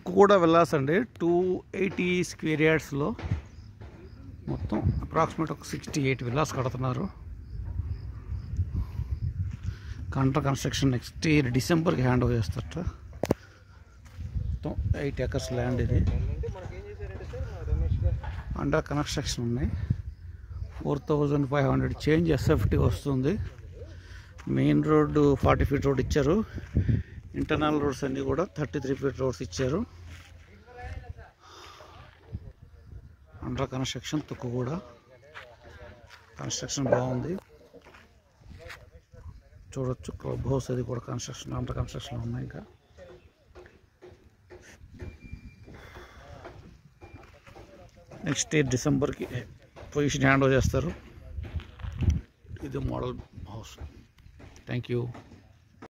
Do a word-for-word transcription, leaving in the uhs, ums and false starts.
Tukkuguda villas అండి. Two eighty square యార్డ్స్లో మొత్తం అప్రాక్సిమేట్ ఒక సిక్స్టీ ఎయిట్ విల్లాస్ కడుతున్నారు. కంటర్ కన్స్ట్రక్షన్ నెక్స్ట్ ఇయర్ డిసెంబర్కి హ్యాండ్ ఓవర్ చేస్తారట. మొత్తం ఎయిట్ ఎకర్స్ ల్యాండ్ ఇది. అండర్ కన్స్ట్రక్షన్ ఉన్నాయి. Four thousand five hundred change SFT వస్తుంది. Main road forty feet road ఇచ్చారు. ఇంటర్నల్ రోడ్స్ అన్నీ కూడా థర్టీ త్రీ ఫీట్ రోడ్స్ ఇచ్చారు. అండర్ కన్స్ట్రక్షన్ తుక్కు కూడా కన్స్ట్రక్షన్ బాగుంది. చూడొచ్చు క్లబ్ హౌస్ అది కూడా కన్స్ట్రక్షన్ అండర్ కన్స్ట్రక్షన్ ఉన్నాయి. ఇంకా నెక్స్ట్ ఇయర్ డిసెంబర్కి పొజిషన్ హ్యాండ్ ఓవర్ చేస్తారు. ఇది మోడల్ హౌస్. Thank you.